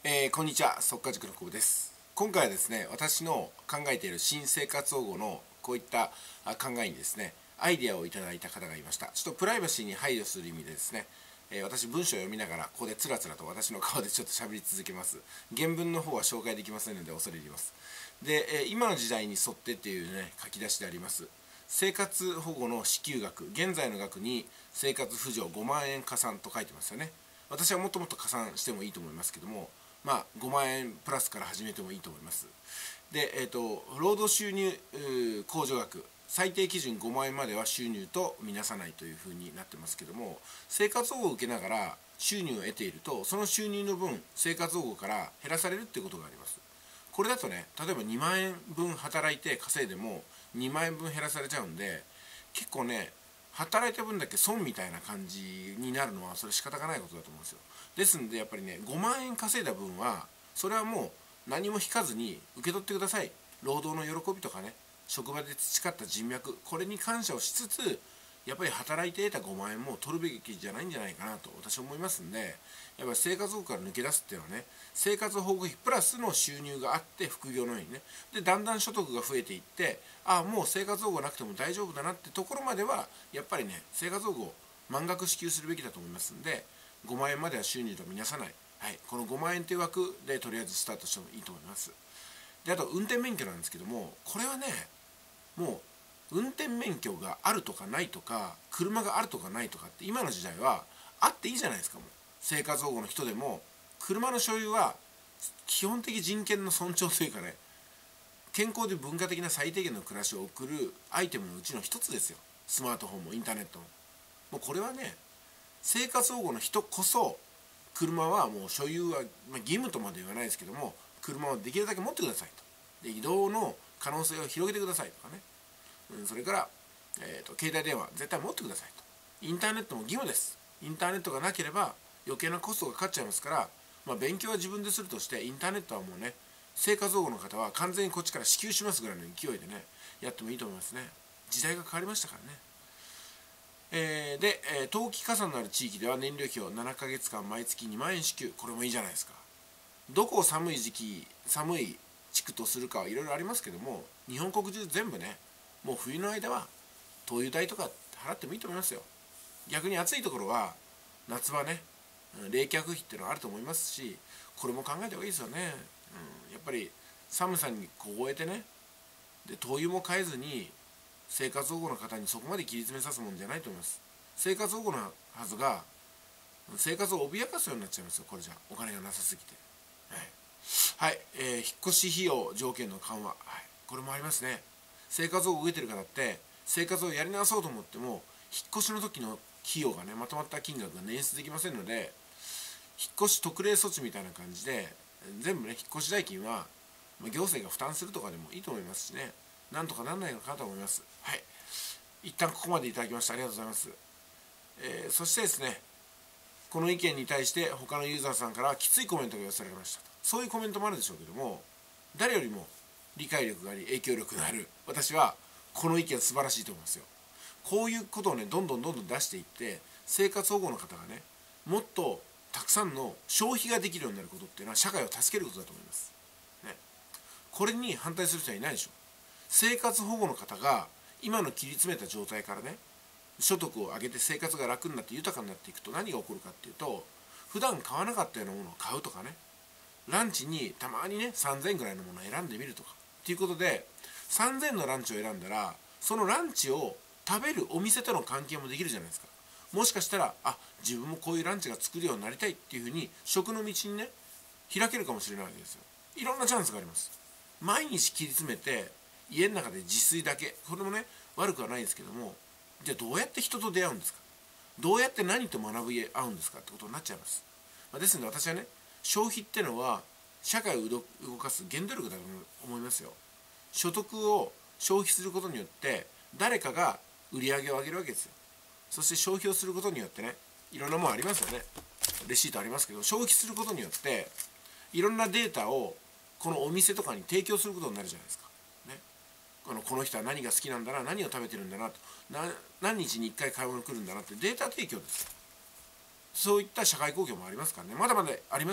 こんにちは、速稼塾の久保です。今回はですね、私の考えている新生活保護のこういった考えにですね、アイデアをいただいた方がいました。ちょっとプライバシーに配慮する意味でですね、私文章を読みながらここでつらつらと私の顔でちょっと喋り続けます。原文の方は紹介できませんので恐れ入ります。で、今の時代に沿ってっていうね、書き出しであります。生活保護の支給額、現在の額に生活扶助5万円加算と書いてますよね。私はもっともっと加算してもいいと思いますけども、5万円プラスから始めてもいいと思います。で、労働収入控除額、最低基準5万円までは収入とみなさないというふうになってますけども、生活保護を受けながら収入を得ていると、その収入の分、生活保護から減らされるっていうことがあります。これだとね、例えば2万円分働いて稼いでも2万円分減らされちゃうんで、結構ね、働いた分だけ損みたいな感じになるのはそれ仕方がないことだと思うんですよ。ですんでやっぱりね、5万円稼いだ分はそれはもう何も引かずに受け取ってください。労働の喜びとかね、職場で培った人脈、これに感謝をしつつ、やっぱり働いて得た5万円も取るべきじゃないんじゃないかなと私は思いますんで、やっぱり生活保護から抜け出すっていうのはね、生活保護費プラスの収入があって副業のようにね、でだんだん所得が増えていって、もう生活保護なくても大丈夫だなってところまではやっぱりね、生活保護を満額支給するべきだと思いますんで、5万円までは収入とみなさない、この5万円という枠でとりあえずスタートしてもいいと思います。で、あと運転免許なんですけども、これはね、もう運転免許があるとかないとか、車があるとかないとかって今の時代はあっていいじゃないですか。もう生活保護の人でも車の所有は基本的人権の尊重というかね、健康で文化的な最低限の暮らしを送るアイテムのうちの一つですよ。スマートフォンもインターネットも。もうこれはね、生活保護の人こそ車はもう所有は、義務とまで言わないですけども、車をできるだけ持ってくださいと。で、移動の可能性を広げてくださいとかね、それから、携帯電話絶対持ってくださいと。インターネットも義務です。インターネットがなければ余計なコストがかかっちゃいますから、勉強は自分でするとして、インターネットはもうね、生活保護の方は完全にこっちから支給しますぐらいの勢いでね、やってもいいと思いますね。時代が変わりましたからね。で、冬季加算のある地域では燃料費を7ヶ月間毎月2万円支給。これもいいじゃないですか。どこを寒い時期、寒い地区とするかはいろいろありますけども、日本国中全部ね、もう冬の間は灯油代とか払ってもいいと思いますよ。逆に暑いところは夏場ね、冷却費っていうのはあると思いますし、これも考えた方がいいですよね。やっぱり寒さに凍えてね、で灯油も買えずに生活保護の方にそこまで切り詰めさすもんじゃないと思います。生活保護のはずが生活を脅かすようになっちゃいますよ、これじゃお金がなさすぎて。はい、引っ越し費用条件の緩和、これもありますね。生活保護を受けてる方って生活をやり直そうと思っても、引っ越しの時の費用がね、まとまった金額が捻出できませんので、引っ越し特例措置みたいな感じで全部ね、引っ越し代金は行政が負担するとかでもいいと思いますしね、なんとかなんないのかなと思います。はい、一旦ここまでいただきましてありがとうございます。そしてですね、この意見に対して他のユーザーさんからきついコメントが寄せられましたと。そういうコメントもあるでしょうけども、誰よりも理解力があり影響力がある私はこの意見素晴らしいと思いますよ。こういうことをね、どんどん出していって、生活保護の方がね、もっとたくさんの消費ができるようになることっていうのは社会を助けることだと思います、ね、これに反対する人はいないでしょ。生活保護の方が今の切り詰めた状態からね、所得を上げて生活が楽になって豊かになっていくと何が起こるかっていうと、普段買わなかったようなものを買うとかね、ランチにたまにね3000円ぐらいのものを選んでみるとかっていうことで、3000円のランチを選んだらそのランチを食べるお店との関係もできるじゃないですか。もしかしたら自分もこういうランチが作るようになりたいっていうふうに食の道にね開けるかもしれないわけですよ。いろんなチャンスがあります。毎日切り詰めて家の中で自炊だけ、これもね悪くはないですけども、じゃあどうやって人と出会うんですか、どうやって何と学び合うんですかってことになっちゃいます。ですので私はね、消費ってのは社会を動かす原動力だと思いますよ。所得を消費することによって誰かが売り上げを上げるわけですよ。そして消費をすることによってね、いろんなものありますよね。レシートありますけど、消費することによっていろんなデータをこのお店とかに提供することになるじゃないですか、ね、この人は何が好きなんだな、何を食べてるんだなと、何日に1回買い物来るんだなってデータ提供ですよ。そういった社会貢献もありますからね、まだまだありますよ。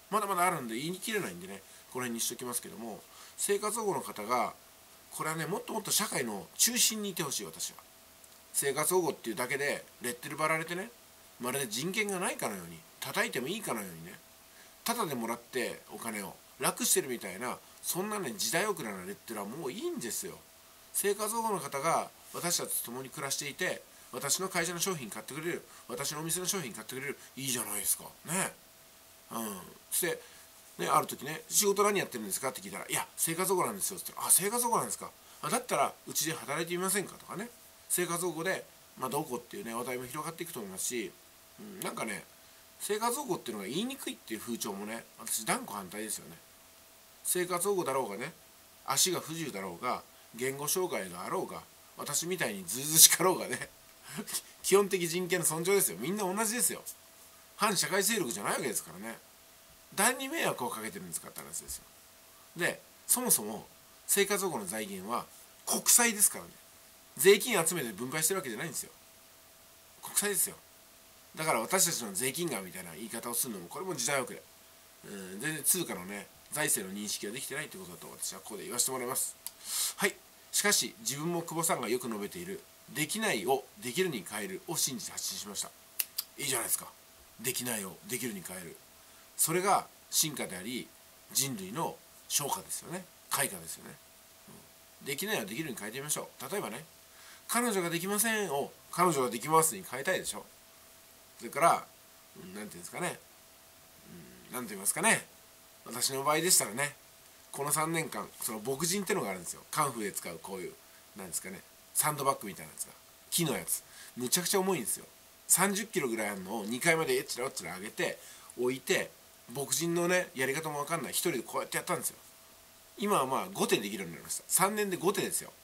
まだまだあるんで言い切れないんでね、この辺にしときますけども、生活保護の方がこれはね、もっともっと社会の中心にいてほしい。私は生活保護っていうだけでレッテル貼られてね、まるで人権がないかのように、叩いてもいいかのようにね、タダでもらってお金を楽してるみたいな、そんなね時代遅れなレッテルはもういいんですよ。生活保護の方が私たちと共に暮らしていて、私の会社の商品買ってくれる、私のお店の商品買ってくれる、いいじゃないですかね。そしてね、ある時ね、仕事何やってるんですかって聞いたら、いや生活保護なんですよって言ったら、あ、生活保護なんですか、だったらうちで働いてみませんかとかね、生活保護で、どうこうっていうね話題も広がっていくと思いますし、なんかね、生活保護っていうのが言いにくいっていう風潮もね、私断固反対ですよね。生活保護だろうがね、足が不自由だろうが、言語障害があろうが、私みたいにずうずうしかろうがね基本的人権の尊重ですよ。みんな同じですよ。反社会勢力じゃないわけですからね。誰に迷惑をかけてるんですかって話ですよ。で、そもそも生活保護の財源は国債ですからね。税金集めて分配してるわけじゃないんですよ。国債ですよ。だから私たちの税金がみたいな言い方をするのも、これも時代遅れ。全然通貨のね財政の認識ができてないということだと私はここで言わせてもらいます。はい。しかし自分も久保さんがよく述べているできないをできるに変えるを信じて発信しました。いいじゃないですか。できないをできるに変える、それが進化であり人類の昇華ですよね。開花ですよね。できないをできるに変えてみましょう。例えばね、彼女ができませんを彼女ができますに変えたいでしょ。それからなんていうんですかね、なんて言いますかね、私の場合でしたらね、この3年間その牧人ってのがあるんですよ。カンフーで使うこういうなんですかね、サンドバッグみたいなやつが、木のやつ、むちゃくちゃ重いんですよ。30キロぐらいあるのを2階までえっちらおっちら上げて置いて、牧人のねやり方も分かんない一人でこうやってやったんですよ。今はまあ5手できるようになりました。3年で5手ですよ。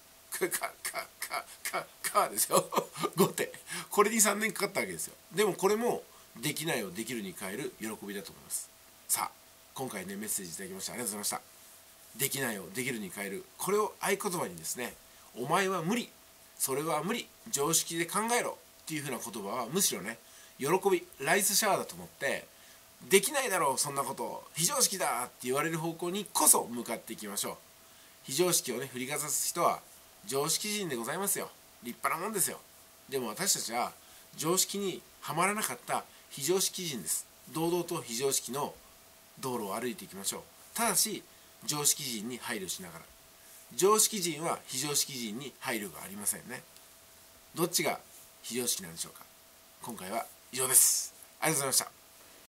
かですよ5手、これに3年かかったわけですよ。でもこれもできないをできるに変える喜びだと思います。さあ今回ねメッセージいただきましてありがとうございました。できないをできるに変える、これを合言葉にですね、お前は無理、それは無理、常識で考えろっていう風な言葉はむしろね喜び、ライスシャワーだと思って、できないだろうそんなこと、非常識だって言われる方向にこそ向かっていきましょう。非常識をね振りかざす人は常識人でございますよ。立派なもんですよ。でも私たちは常識にはまらなかった非常識人です。堂々と非常識の道路を歩いていきましょう。ただし常識人に配慮しながら。常識人は非常識人に配慮がありませんね。どっちが非常識なんでしょうか。今回は以上です。ありがとうございました。